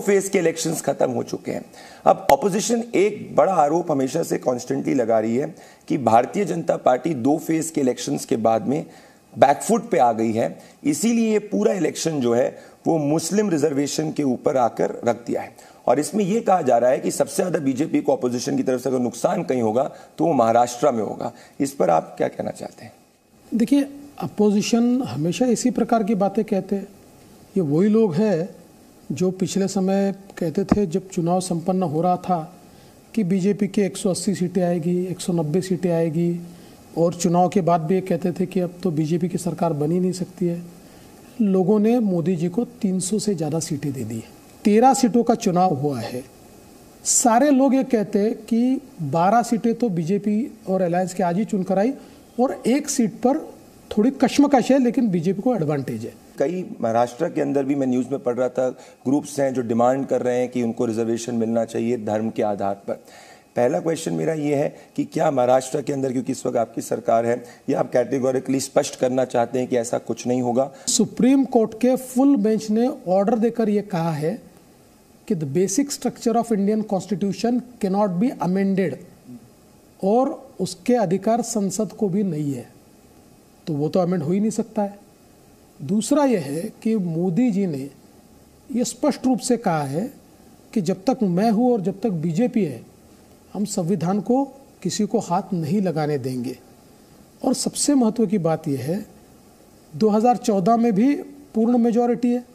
Phase के elections खत्म हो चुके हैं। अब ऑपोजिशन एक बड़ा आरोप हमेशा से कॉन्स्टेंटली लगा रही है कि भारतीय जनता पार्टी 2 फेज के इलेक्शंस के बाद में बैकफुट पे आ गई है, इसीलिए ये पूरा इलेक्शन जो है वो मुस्लिम रिजर्वेशन के ऊपर आकर रख दिया है। और इसमें यह कहा जा रहा है कि सबसे ज्यादा बीजेपी को ऑपोजिशन की तरफ से अगर नुकसान कहीं होगा तो वो महाराष्ट्र में होगा। इस पर आप क्या कहना चाहते हैं? देखिए, अपोजिशन हमेशा इसी प्रकार की बातें कहते हैं। ये वही लोग हैं जो पिछले समय कहते थे जब चुनाव संपन्न हो रहा था कि बीजेपी के 180 सीटें आएगी, 190 सीटें आएगी, और चुनाव के बाद भी ये कहते थे कि अब तो बीजेपी की सरकार बन ही नहीं सकती है। लोगों ने मोदी जी को 300 से ज़्यादा सीटें दे दी। 13 सीटों का चुनाव हुआ है। सारे लोग ये कहते हैं कि 12 सीटें तो बीजेपी और अलायंस के आज ही चुनकर आई, और 1 सीट पर थोड़ी कश्मकश है, लेकिन बीजेपी को एडवांटेज है। कई महाराष्ट्र के अंदर भी मैं न्यूज़ में पढ़ रहा था, ग्रुप्स हैं जो डिमांड कर रहे हैं कि उनको रिजर्वेशन मिलना चाहिए धर्म के आधार पर। पहला क्वेश्चन मेरा ये है कि क्या महाराष्ट्र के अंदर, क्योंकि इस वक्त आपकी सरकार है, या आप कैटेगोरिकली स्पष्ट करना चाहते हैं कि ऐसा कुछ नहीं होगा? सुप्रीम कोर्ट के फुल बेंच ने ऑर्डर देकर यह कहा है कि the basic structure of Indian constitution can not be amended, और उसके अधिकार संसद को भी नहीं है, तो वो तो अमेंड हो ही नहीं सकता है। दूसरा यह है कि मोदी जी ने यह स्पष्ट रूप से कहा है कि जब तक मैं हूं और जब तक बीजेपी है, हम संविधान को किसी को हाथ नहीं लगाने देंगे। और सबसे महत्व की बात यह है, 2014 में भी पूर्ण मेजॉरिटी है,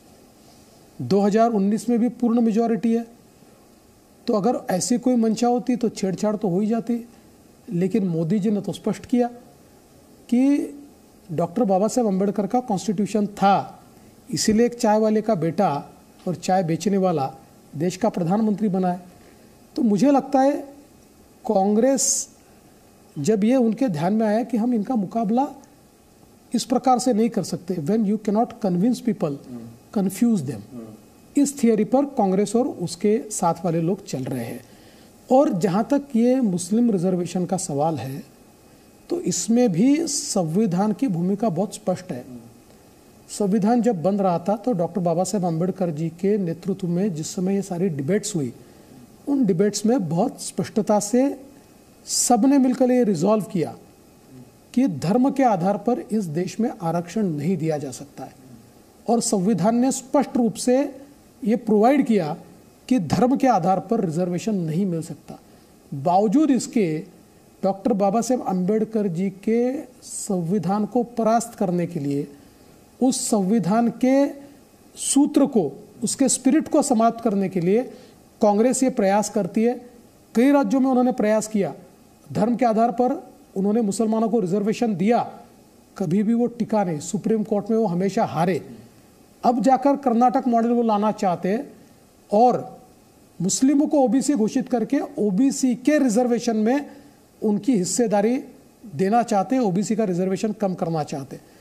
2019 में भी पूर्ण मेजॉरिटी है। तो अगर ऐसी कोई मंशा होती तो छेड़छाड़ तो हो ही जाती, लेकिन मोदी जी ने तो स्पष्ट किया कि डॉक्टर बाबा साहेब अम्बेडकर का कॉन्स्टिट्यूशन था, इसीलिए एक चाय वाले का बेटा और चाय बेचने वाला देश का प्रधानमंत्री बना है। तो मुझे लगता है कांग्रेस, जब ये उनके ध्यान में आया कि हम इनका मुकाबला इस प्रकार से नहीं कर सकते, when you can not convince people, confuse them, इस थियरी पर कांग्रेस और उसके साथ वाले लोग चल रहे हैं। और जहाँ तक ये मुस्लिम रिजर्वेशन का सवाल है, तो इसमें भी संविधान की भूमिका बहुत स्पष्ट है। संविधान जब बन रहा था तो डॉक्टर बाबा साहेब अम्बेडकर जी के नेतृत्व में जिस समय ये सारी डिबेट्स हुई, उन डिबेट्स में बहुत स्पष्टता से सबने मिलकर ये रिजॉल्व किया कि धर्म के आधार पर इस देश में आरक्षण नहीं दिया जा सकता है। और संविधान ने स्पष्ट रूप से ये प्रोवाइड किया कि धर्म के आधार पर रिजर्वेशन नहीं मिल सकता। बावजूद इसके डॉक्टर बाबा साहेब अम्बेडकर जी के संविधान को परास्त करने के लिए, उस संविधान के सूत्र को, उसके स्पिरिट को समाप्त करने के लिए कांग्रेस ये प्रयास करती है। कई राज्यों में उन्होंने प्रयास किया, धर्म के आधार पर उन्होंने मुसलमानों को रिजर्वेशन दिया, कभी भी वो टिका नहीं, सुप्रीम कोर्ट में वो हमेशा हारे। अब जाकर कर्नाटक मॉडल वो लाना चाहते हैं और मुस्लिमों को ओबीसी घोषित करके ओबीसी के रिजर्वेशन में उनकी हिस्सेदारी देना चाहते हैं, ओबीसी का रिजर्वेशन कम करना चाहते हैं।